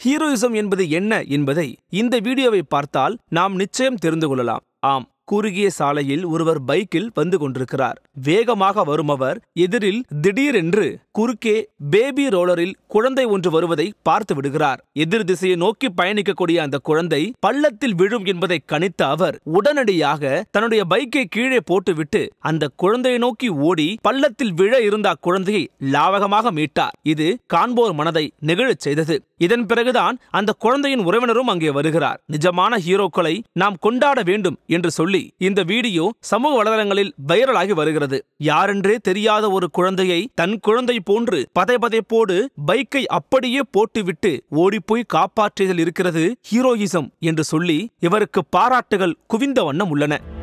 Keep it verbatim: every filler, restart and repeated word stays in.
Heroism என்பது என்ன என்பதை இந்த வீடியோவை பார்த்தால் நாம் நிச்சயம் தெரிந்து கொள்ளலாம். ஆம், குறுகிய சாலையில் ஒருவர் பைக்கில் வந்து கொண்டிருக்கிறார். வேகமாக வருமவர் எதிரில் திடீரென்று குறுக்கே பேபி ரோலரில் குழந்தை ஒன்று வருவதை பார்த்து விடுகிறார். எதிர் திசையை நோக்கி பயணிக்கக்கூடிய அந்த குழந்தை பள்ளத்தில் விழும் என்பதை கணித்த அவர் உடனடியாக தன்னுடைய பைக்கை கீழே போட்டுவிட்டு அந்த குழந்தையை நோக்கி ஓடி பள்ளத்தில் விழ இருந்த அக்குழந்தையை லாவகமாக மீட்டார். இது காண்போர் மனதை நெகிழச் செய்தது. இதன் பிறகுதான் அந்த குழந்தையின் உறவினரும் அங்கே வருகிறார். நிஜமான ஹீரோக்களை நாம் கொண்டாட வேண்டும் என்று சொல்லி இந்த வீடியோ சமூக வலைதளங்களில் வைரலாகி வருகிறது. யாரென்றே தெரியாத ஒரு குழந்தையை தன் குழந்தை போன்று பதைபதைப்போடு பைக்கை அப்படியே போட்டுவிட்டு ஓடிப்போய் காப்பாற்றியதில் இருக்கிறது ஹீரோயிசம் என்று சொல்லி இவருக்கு பாராட்டுகள் குவிந்த வண்ணம் உள்ளன.